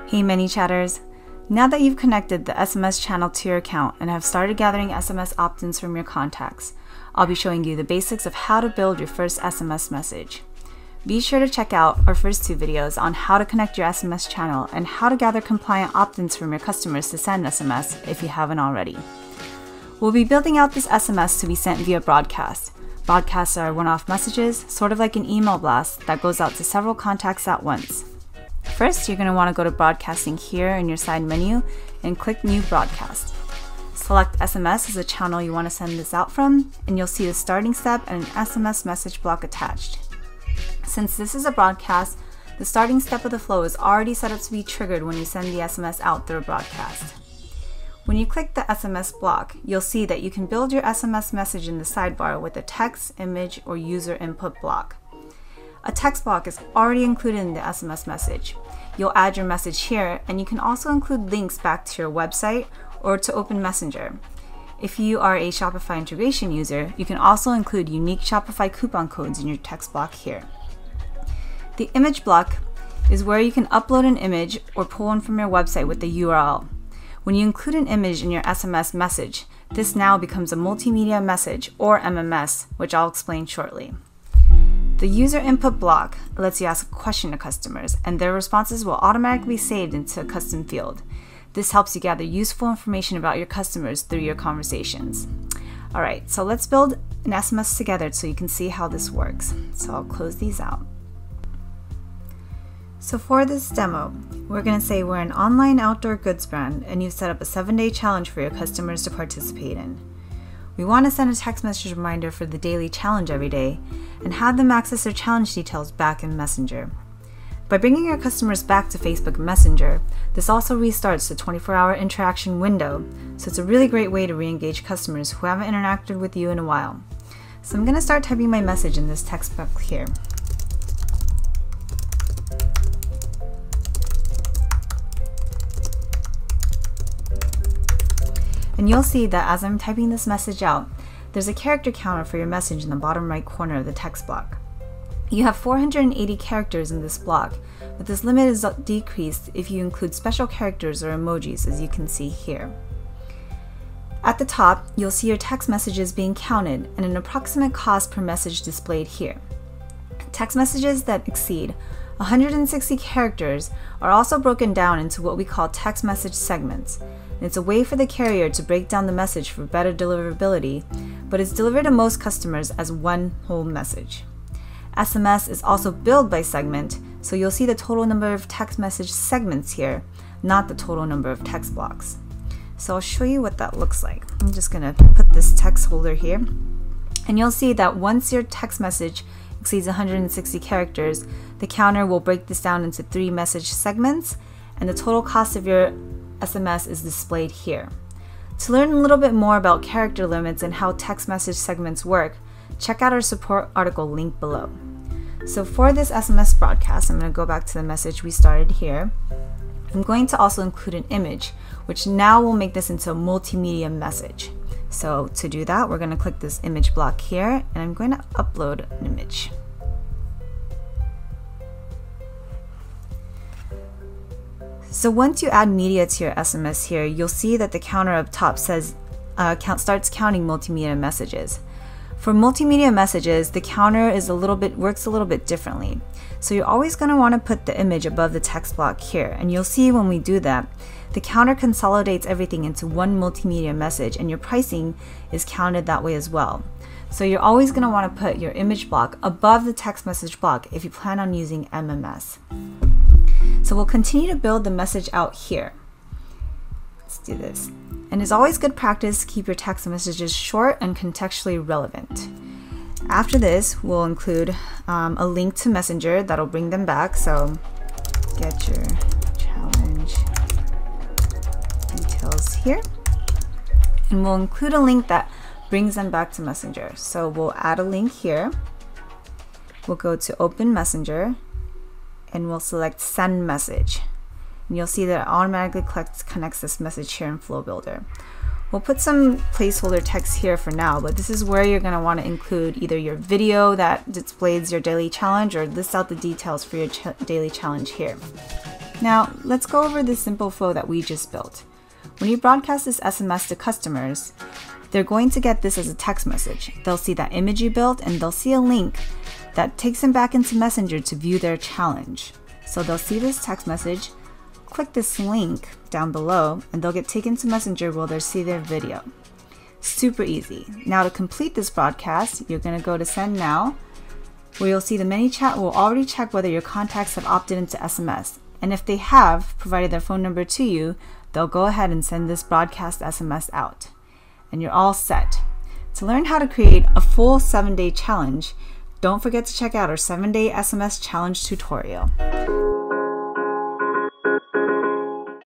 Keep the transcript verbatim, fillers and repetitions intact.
Hey mini chatters! Now that you've connected the S M S channel to your account and have started gathering S M S opt-ins from your contacts, I'll be showing you the basics of how to build your first S M S message. Be sure to check out our first two videos on how to connect your S M S channel and how to gather compliant opt-ins from your customers to send S M S if you haven't already. We'll be building out this S M S to be sent via broadcast. Broadcasts are one-off messages, sort of like an email blast that goes out to several contacts at once. First, you're going to want to go to Broadcasting here in your side menu and click New Broadcast. Select S M S as the channel you want to send this out from, and you'll see the starting step and an S M S message block attached. Since this is a broadcast, the starting step of the flow is already set up to be triggered when you send the S M S out through a broadcast. When you click the S M S block, you'll see that you can build your S M S message in the sidebar with a text, image, or user input block. A text block is already included in the S M S message. You'll add your message here, and you can also include links back to your website or to Open Messenger. If you are a Shopify integration user, you can also include unique Shopify coupon codes in your text block here. The image block is where you can upload an image or pull one from your website with the U R L. When you include an image in your S M S message, this now becomes a multimedia message, or M M S, which I'll explain shortly. The user input block lets you ask a question to customers, and their responses will automatically be saved into a custom field. This helps you gather useful information about your customers through your conversations. Alright, so let's build an S M S together so you can see how this works. So I'll close these out. So for this demo, we're going to say we're an online outdoor goods brand and you've set up a seven day challenge for your customers to participate in. We want to send a text message reminder for the daily challenge every day and have them access their challenge details back in Messenger. By bringing your customers back to Facebook Messenger, this also restarts the twenty-four hour interaction window, so it's a really great way to re-engage customers who haven't interacted with you in a while. So I'm going to start typing my message in this text box here. And you'll see that as I'm typing this message out, there's a character counter for your message in the bottom right corner of the text block. You have four hundred eighty characters in this block, but this limit is decreased if you include special characters or emojis, as you can see here. At the top, you'll see your text messages being counted and an approximate cost per message displayed here. Text messages that exceed one hundred sixty characters are also broken down into what we call text message segments. And it's a way for the carrier to break down the message for better deliverability, but it's delivered to most customers as one whole message. S M S is also billed by segment, so you'll see the total number of text message segments here, not the total number of text blocks. So I'll show you what that looks like. I'm just going to put this text holder here, and you'll see that once your text message exceeds one hundred sixty characters, the counter will break this down into three message segments, and the total cost of your S M S is displayed here. To learn a little bit more about character limits and how text message segments work, check out our support article linked below. So for this S M S broadcast, I'm going to go back to the message we started here. I'm going to also include an image, which now will make this into a multimedia message. So to do that, we're going to click this image block here, and I'm going to upload an image. So once you add media to your S M S here, you'll see that the counter up top says uh, count starts counting multimedia messages. For multimedia messages, the counter is a little bit works a little bit differently. So you're always going to want to put the image above the text block here, and you'll see when we do that, the counter consolidates everything into one multimedia message, and your pricing is counted that way as well. So you're always going to want to put your image block above the text message block if you plan on using M M S. So we'll continue to build the message out here. Let's do this. And it's always good practice to keep your text messages short and contextually relevant. After this, we'll include um, a link to Messenger that'll bring them back. So get your challenge details here. And we'll include a link that brings them back to Messenger. So we'll add a link here. We'll go to Open Messenger, and we'll select Send Message. And you'll see that it automatically collects, connects this message here in Flow Builder. We'll put some placeholder text here for now, but this is where you're going to want to include either your video that displays your daily challenge or lists out the details for your ch daily challenge here. Now, let's go over the simple flow that we just built. When you broadcast this S M S to customers, they're going to get this as a text message. They'll see that image you built and they'll see a link that takes them back into Messenger to view their challenge. So they'll see this text message, click this link down below, and they'll get taken to Messenger where they'll see their video. Super easy. Now to complete this broadcast, you're going to go to Send Now, where you'll see the ManyChat will already check whether your contacts have opted into S M S. And if they have provided their phone number to you, they'll go ahead and send this broadcast S M S out. And you're all set. To learn how to create a full seven day challenge, don't forget to check out our seven day S M S challenge tutorial.